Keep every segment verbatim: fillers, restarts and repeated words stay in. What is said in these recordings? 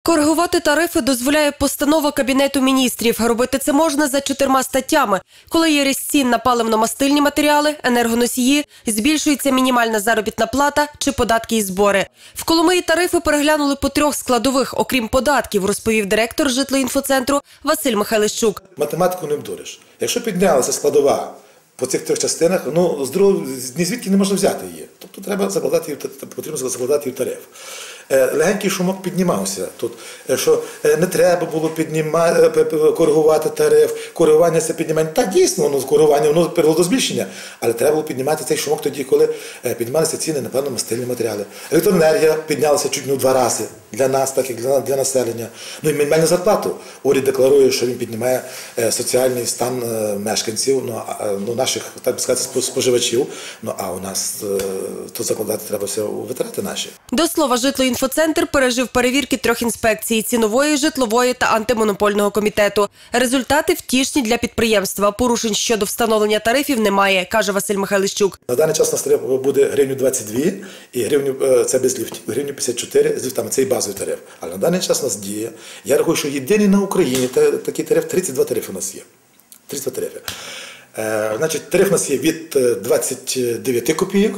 Коригувати тарифи дозволяє постанова Кабінету міністрів. Робити це можна за чотирма статтями. Коли є ріст цін на паливно-мастильні матеріали, енергоносії, збільшується мінімальна заробітна плата чи податки і збори. В Коломиї тарифи переглянули по трьох складових, окрім податків, розповів директор житлоінфоцентру Василь Михайлищук. Математику не вдуриш. Якщо піднялася складова по цих трьох частинах, ну, з другого, ні звідки не можна взяти її. Тобто треба закладати, потрібно закладати в тариф. Легенький шумок піднімався тут, що не треба було піднімати, коригувати тариф, коригування це піднімання. Так, дійсно, воно коригування, воно привело до збільшення, але треба було піднімати цей шумок тоді, коли піднімалися ціни на паливно-мастильні матеріали. Електроенергія піднялася чуть не в два рази для нас, так як для, для населення. Ну і мінімальну зарплату. Уряд декларує, що він піднімає соціальний стан мешканців, ну, ну наших, так би сказати, споживачів. Ну а у нас тут закладати треба все у витрати наші. До слова, житлоінфоцентр пережив перевірки трьох інспекцій – цінової, житлової та антимонопольного комітету. Результати втішні для підприємства. Порушень щодо встановлення тарифів немає, каже Василь Михайлищук. На даний час у нас тариф буде гривню двадцять дві, і гривню, це без ліфтів, гривню п'ятдесят чотири з ліфтами, це і базовий тариф. Але на даний час у нас діє, я рахую, що єдиний на Україні такий тариф, тридцять два тарифи у нас є. тридцять два тарифи. Значить, тариф у нас є від двадцяти дев'яти копійок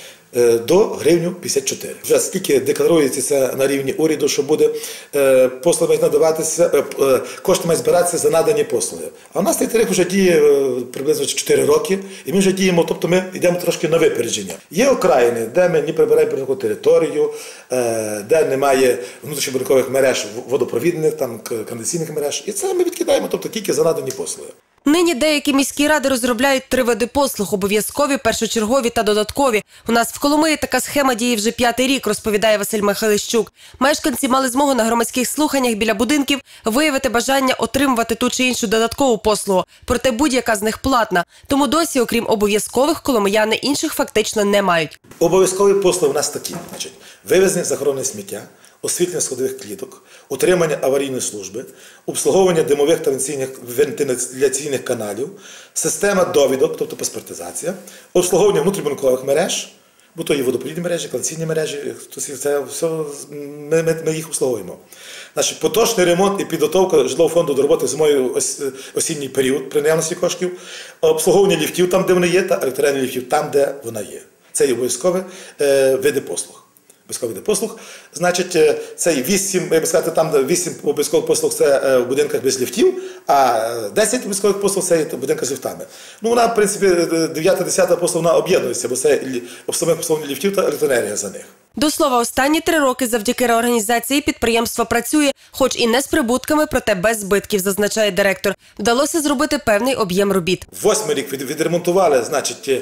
до гривню п'ятдесят чотири. Вже скільки декларується це на рівні уряду, що буде послуги мають надаватися, кошти мають збиратися за надані послуги. А у нас цей тариф вже діє приблизно чотири роки, і ми вже діємо, тобто ми йдемо трошки на випередження. Є окраїни, де ми не прибираємо територію, де немає внутрішньобудинкових мереж водопровідних, там каналізаційних мереж, і це ми відкидаємо, тобто тільки за надані послуги. Нині деякі міські ради розробляють три види послуг – обов'язкові, першочергові та додаткові. У нас в Коломиї така схема діє вже п'ятий рік, розповідає Василь Михайлищук. Мешканці мали змогу на громадських слуханнях біля будинків виявити бажання отримувати ту чи іншу додаткову послугу. Проте будь-яка з них платна. Тому досі, окрім обов'язкових, коломияни інших фактично не мають. Обов'язкові послуги у нас такі. Значить, вивезення захоронене сміття, освітлення сходових кліток, утримання аварійної служби, обслуговування димових та вентиляційних каналів, система довідок, тобто паспортизація, обслуговування внутрібудинкових мереж, бо то є водопровідні мережі, каналізаційні мережі, це все, ми, ми, ми їх обслуговуємо. Значить, поточний ремонт і підготовка житлового фонду до роботи зимою осінній період при наявності коштів, обслуговування ліфтів там, де вони є, та електроенергії ліфтів там, де вона є. Це є обов'язкові е, види послуг. Обов'язкові види послуг. Значить, це вісім, я би сказати, там вісім обов'язкових послуг це в будинках без ліфтів, а десять обов'язкових послуг це в будинках з ліфтами. Ну, вона, в принципі, дев'ята-десята послуг, вона об'єднується, бо це обслуговування ліфтів та електроенергія за них. До слова, останні три роки завдяки реорганізації підприємство працює, хоч і не з прибутками, проте без збитків, зазначає директор. Вдалося зробити певний об'єм робіт. Восьмий рік відремонтували, значить,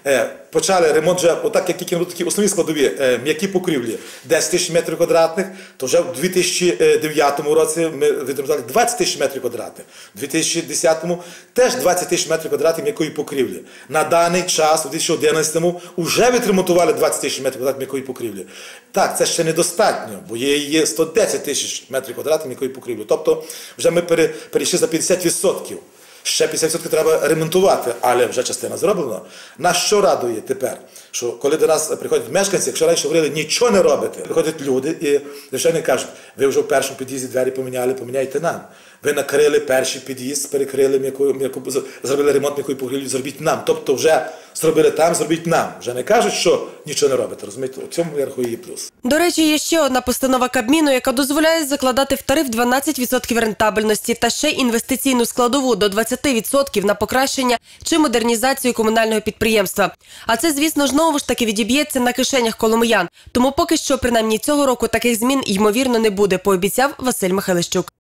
почали ремонт вже, отак, як тільки такі основні складові, м'які покрівлі, десять тисяч метрів квадратних, то вже в дві тисячі дев'ятому році ми відремонтували двадцять тисяч метрів квадратних. У дві тисячі десятому теж двадцять тисяч метрів квадратних м'якої покрівлі. На даний час, у дві тисячі одинадцятому, вже відремонтували двадцять тисяч метрів квадратних м'якої покрівлі. Так, це ще недостатньо, бо є, є сто десять тисяч метрів квадратних м'якої покрівлі. Тобто вже ми перейшли за п'ятдесят відсотків. Ще п'ятдесят відсотків треба ремонтувати, але вже частина зроблена. Нас що радує тепер? Що коли до нас приходять мешканці, якщо раніше говорили, нічого не робите, приходять люди і звичайно кажуть, ви вже в першому під'їзді двері поміняли, поміняйте нам. Ви накрили перший під'їзд, перекрили, м'яку, м'яку, зробили ремонт м'якої покрівлі, зробіть нам. Тобто вже зробили там, зробіть нам. Вже не кажуть, що нічого не робите. Розумієте, у цьому, я рахую, є плюс. До речі, є ще одна постанова Кабміну, яка дозволяє закладати в тариф дванадцять відсотків рентабельності та ще інвестиційну складову до двадцяти відсотків на покращення чи модернізацію комунального підприємства. А це, звісно, знову ж таки відіб'ється на кишенях коломиян. Тому поки що, принаймні цього року, таких змін, ймовірно, не буде, пообіцяв Василь Михайлищук.